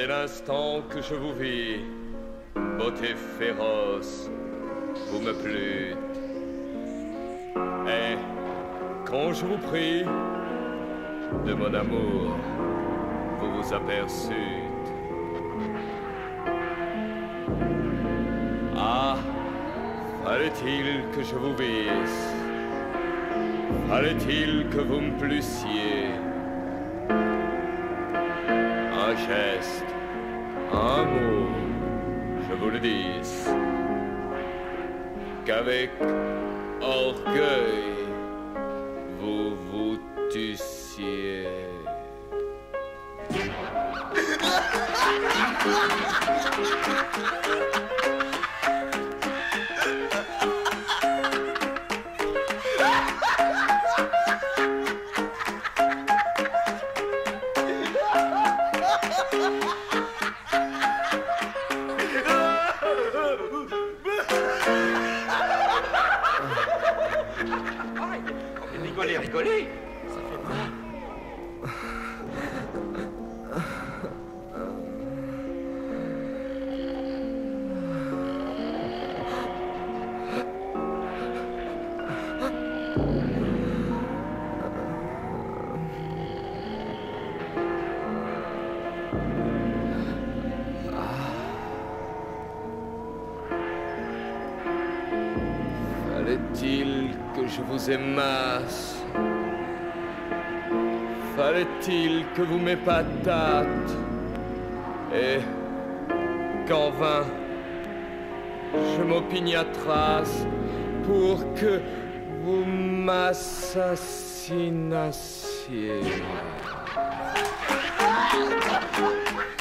Dès l'instant que je vous vis, beauté féroce, vous me plûtes. Et quand je vous prie de mon amour, vous vous aperçûtes. Ah, fallait-il que je vous visse? Fallait-il que vous me plussiez? Un geste, un mot, je vous le dis, qu'avec orgueil vous vous tussiez. Rigolez, ça fait mal. Fallait-il que je vous aimasse? Fallait-il que vous m'épatates? Et qu'en vain je m'opiniâtrasse pour que vous m'assassinassiez?